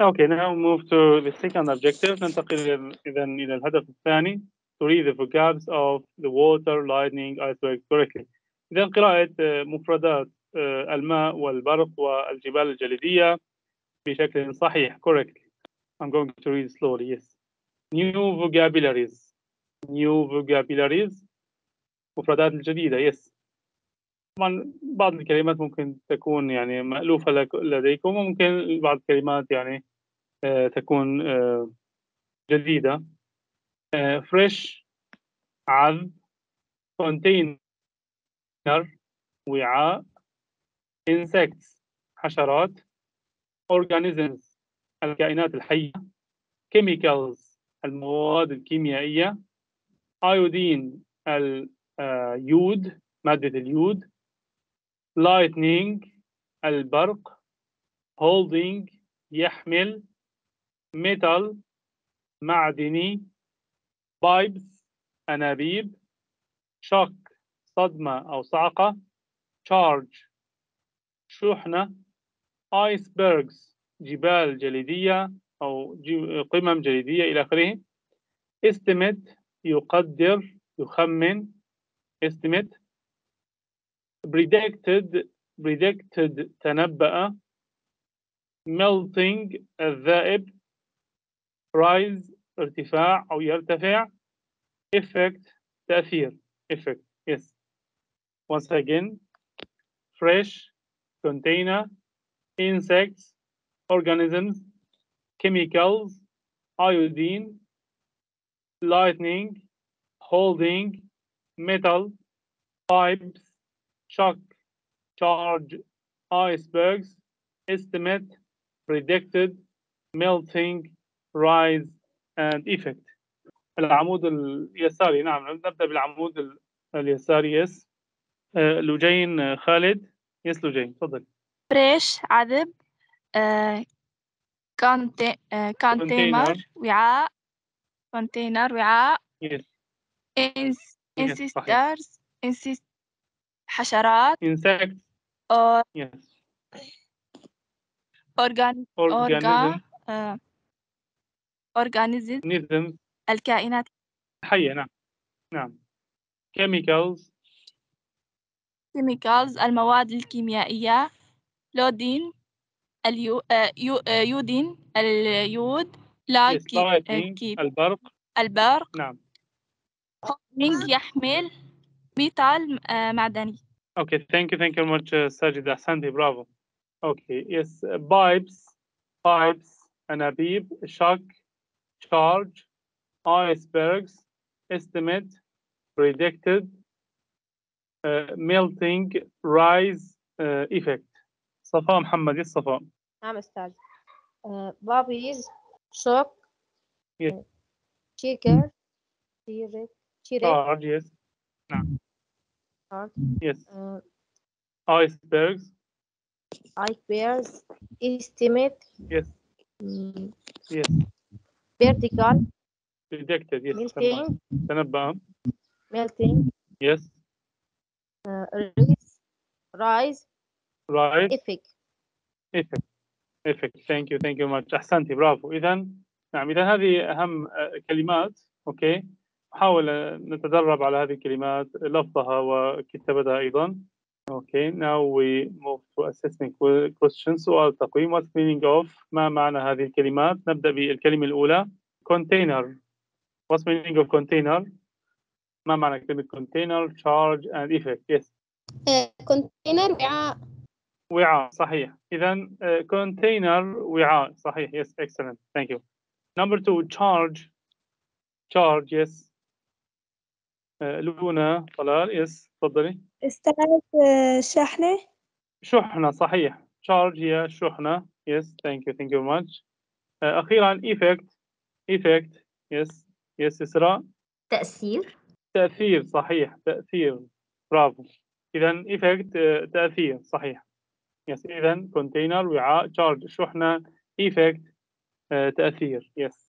Okay, now move to the second objective. ننتقل إلى الهدف الثاني. To read the vocabs of the water, lightning, icebergs correctly. إذا قراءة مفردات الماء والبرق والجبال الجليدية بشكل صحيح. Correctly. I'm going to read slowly. Yes. New vocabularies. New vocabularies. مفردات الجديدة. Yes. طبعا بعض الكلمات ممكن تكون يعني مألوفة لديكم، وممكن بعض الكلمات يعني تكون جديدة. fresh عذب، container وعاء، insects حشرات، organisms الكائنات الحية، chemicals المواد الكيميائية، iodine اليود مادة اليود، lightning البرق، holding يحمل، metal معدني، pipes أنابيب، shock صدمة أو صعقة، charge شحنة، icebergs جبال جليدية أو قمم جليدية إلى آخره، estimate يقدر يخمن estimate، predicted تنبأ، melting الذائب، rise ارتفاع أو يرتفع، effect تأثير effect. Yes. Once again, fresh, container, insects, organisms, chemicals, iodine, lightning, holding, metal, pipes, shock, charge, icebergs, estimate, predicted, melting, rise, and effect. العمود اليساري. نعم، نبدأ بالعمود اليساري. يس. لجين خالد. يس لجين تفضل. فريش عذب، كونتينر وعاء، كونتينر وعاء، انسيسترز حشرات، insect yes organism الكائنات الحية. نعم نعم. chemicals المواد الكيميائية، لودين يودين اليود، البرق نعم. holding يحمل، ميتال معدني. Okay, thank you very much ساجد. أحسنتي. برافو. Okay, yes. pipes أنابيب، shock charge icebergs estimate predicted melting rise effect. صفاء محمد. يس صفاء. نعم أستاذ. بابيز shock yes. shaker charge yes. نعم. charge yes. icebergs estimate yes. yes. vertical predicted yes. melting تنبأ melting yes. rise effect. thank you much. أحسنتي. برافو. نعم، إذا هذه أهم كلمات. أوكي، نحاول نتدرب على هذه الكلمات، لفظها وكتابتها أيضا. Okay, now we move to assessment questions. سؤال تقويم. What's meaning of ما معنى هذه الكلمات؟ نبدأ بالكلمة الأولى container. What's meaning of container؟ ما معنى كلمة container, charge and effect? Yes. container وعاء. وعاء صحيح. إذا container وعاء صحيح. Yes, excellent. Thank you. Number 2 charge. Yes. لونا طلال. Yes تفضلي. استاذ شحنة صحيح. charge هي شحنة. Yes, thank you very much. أخيرا effect. Yes إسراء. تأثير صحيح. تأثير. برافو. إذا effect تأثير صحيح. Yes. إذا container وعاء، charge شحنة، effect تأثير. Yes.